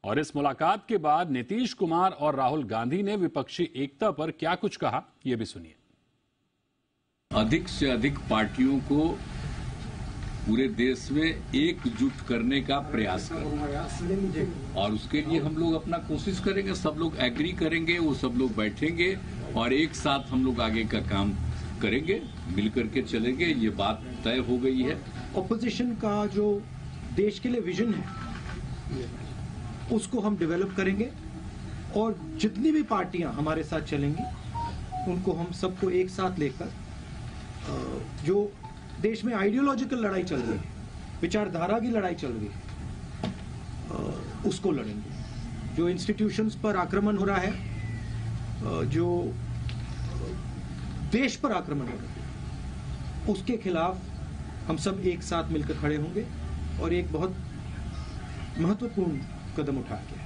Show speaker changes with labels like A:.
A: और इस मुलाकात के बाद नीतीश कुमार और राहुल गांधी ने विपक्षी एकता पर क्या कुछ कहा, ये भी सुनिए।
B: अधिक से अधिक पार्टियों को पूरे देश में एकजुट करने का प्रयास करें और उसके लिए हम लोग अपना कोशिश करेंगे। सब लोग एग्री करेंगे, वो सब लोग बैठेंगे और एक साथ हम लोग आगे का काम करेंगे, मिलकर के चलेंगे। ये बात तय हो गई है।
C: ऑपोजिशन का जो देश के लिए विजन है उसको हम डेवलप करेंगे और जितनी भी पार्टियां हमारे साथ चलेंगी उनको हम सबको एक साथ लेकर जो देश में आइडियोलॉजिकल लड़ाई चल रही है, विचारधारा की लड़ाई चल रही है, उसको लड़ेंगे। जो इंस्टीट्यूशंस पर आक्रमण हो रहा है, जो देश पर आक्रमण हो रहा है, उसके खिलाफ हम सब एक साथ मिलकर खड़े होंगे और एक बहुत महत्वपूर्ण कदम उठाएंगे।